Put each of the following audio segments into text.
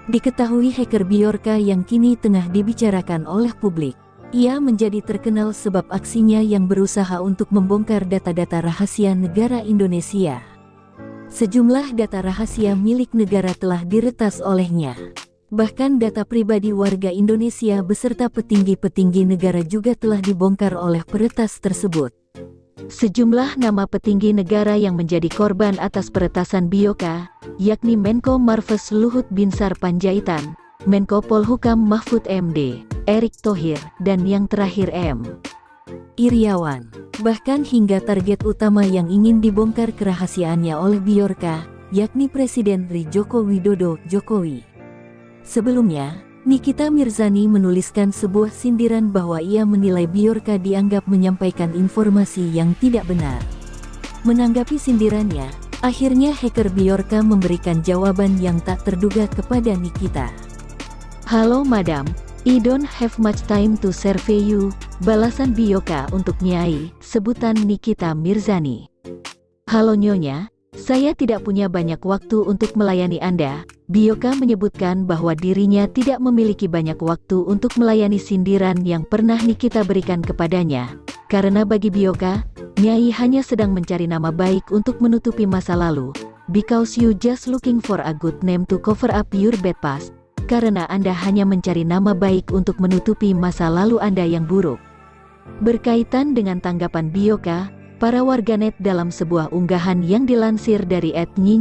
Diketahui hacker Bjorka yang kini tengah dibicarakan oleh publik. Ia menjadi terkenal sebab aksinya yang berusaha untuk membongkar data-data rahasia negara Indonesia. Sejumlah data rahasia milik negara telah diretas olehnya. Bahkan data pribadi warga Indonesia beserta petinggi-petinggi negara juga telah dibongkar oleh peretas tersebut. Sejumlah nama petinggi negara yang menjadi korban atas peretasan Bjorka, yakni Menko Marves Luhut Binsar Panjaitan, Menko Polhukam Mahfud MD, Erick Thohir, dan yang terakhir M. Iriawan. Bahkan hingga target utama yang ingin dibongkar kerahasiaannya oleh Bjorka, yakni Presiden RI Joko Widodo, Jokowi. Sebelumnya, Nikita Mirzani menuliskan sebuah sindiran bahwa ia menilai Bjorka dianggap menyampaikan informasi yang tidak benar. Menanggapi sindirannya, akhirnya hacker Bjorka memberikan jawaban yang tak terduga kepada Nikita. "Halo madam, I don't have much time to survey you," balasan Bjorka untuk Nyai, sebutan Nikita Mirzani. "Halo Nyonya, saya tidak punya banyak waktu untuk melayani Anda." Bjorka menyebutkan bahwa dirinya tidak memiliki banyak waktu untuk melayani sindiran yang pernah Nikita berikan kepadanya. Karena bagi Bjorka, Nyai hanya sedang mencari nama baik untuk menutupi masa lalu. "Because you just looking for a good name to cover up your bad past." Karena Anda hanya mencari nama baik untuk menutupi masa lalu Anda yang buruk. Berkaitan dengan tanggapan Bjorka, para warganet dalam sebuah unggahan yang dilansir dari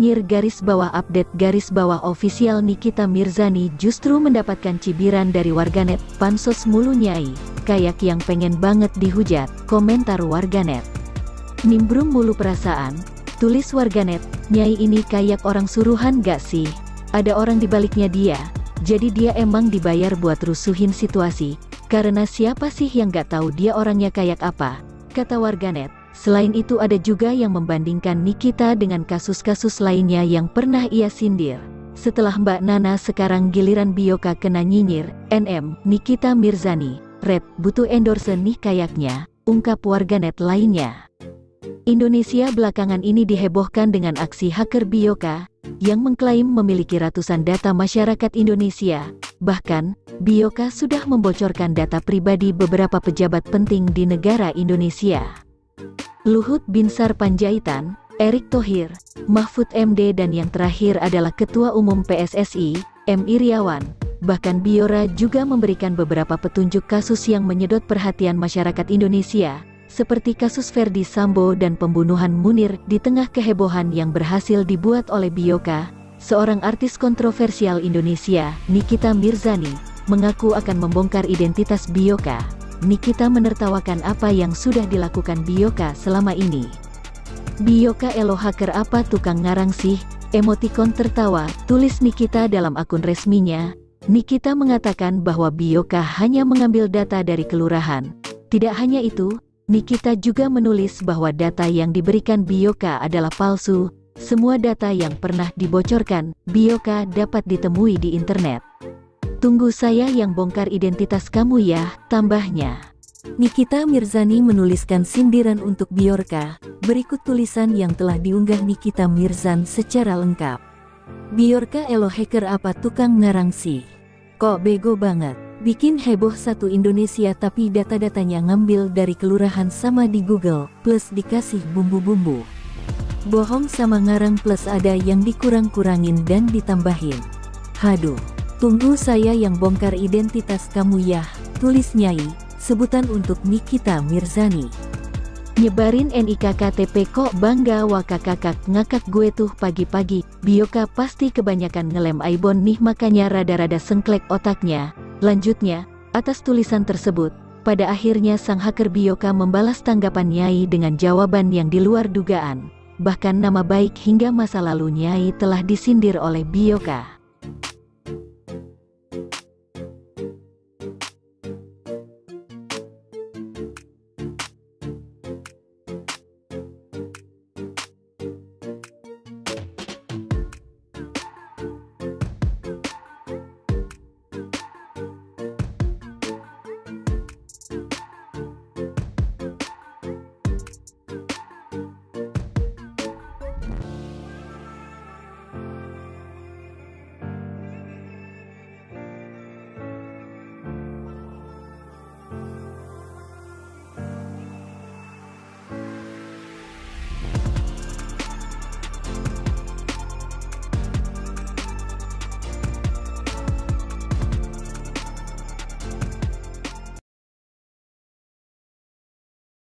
@nyinyir_update_official Nikita Mirzani justru mendapatkan cibiran dari warganet, "Pansos mulu Nyai, kayak yang pengen banget dihujat," komentar warganet. "Nimbrung mulu perasaan," tulis warganet, "Nyai ini kayak orang suruhan gak sih? Ada orang di baliknya dia, jadi dia emang dibayar buat rusuhin situasi, karena siapa sih yang gak tahu dia orangnya kayak apa," kata warganet. Selain itu ada juga yang membandingkan Nikita dengan kasus-kasus lainnya yang pernah ia sindir. "Setelah Mbak Nana sekarang giliran Bjorka kena nyinyir, NM, Nikita Mirzani, Red, butuh endorse nih kayaknya," ungkap warganet lainnya. Indonesia belakangan ini dihebohkan dengan aksi hacker Bjorka, yang mengklaim memiliki ratusan data masyarakat Indonesia. Bahkan, Bjorka sudah membocorkan data pribadi beberapa pejabat penting di negara Indonesia. Luhut Binsar Panjaitan, Erick Thohir, Mahfud MD dan yang terakhir adalah Ketua Umum PSSI, M. Iriawan. Bahkan Bjorka juga memberikan beberapa petunjuk kasus yang menyedot perhatian masyarakat Indonesia, seperti kasus Ferdy Sambo dan pembunuhan Munir. Di tengah kehebohan yang berhasil dibuat oleh Bjorka, seorang artis kontroversial Indonesia, Nikita Mirzani, mengaku akan membongkar identitas Bjorka. Nikita menertawakan apa yang sudah dilakukan Bjorka selama ini. "Bjorka elo hacker apa tukang ngarang sih?" Emotikon tertawa, tulis Nikita dalam akun resminya. Nikita mengatakan bahwa Bjorka hanya mengambil data dari kelurahan. Tidak hanya itu, Nikita juga menulis bahwa data yang diberikan Bjorka adalah palsu. Semua data yang pernah dibocorkan Bjorka dapat ditemui di internet. "Tunggu saya yang bongkar identitas kamu ya," tambahnya. Nikita Mirzani menuliskan sindiran untuk Bjorka. Berikut tulisan yang telah diunggah Nikita Mirzani secara lengkap. "Bjorka elo hacker apa tukang ngarang sih? Kok bego banget. Bikin heboh satu Indonesia tapi data-datanya ngambil dari kelurahan sama di Google, plus dikasih bumbu-bumbu. Bohong sama ngarang plus ada yang dikurang-kurangin dan ditambahin. Haduh. Tunggu saya yang bongkar identitas kamu ya," tulis Nyai, sebutan untuk Nikita Mirzani. "Nyebarin NIK KTP kok bangga wakakakak ngakak gue tuh pagi-pagi. Bjorka pasti kebanyakan ngelem Aibon nih makanya rada-rada sengklek otaknya." Lanjutnya, atas tulisan tersebut, pada akhirnya sang hacker Bjorka membalas tanggapan Nyai dengan jawaban yang di luar dugaan. Bahkan nama baik hingga masa lalu Nyai telah disindir oleh Bjorka.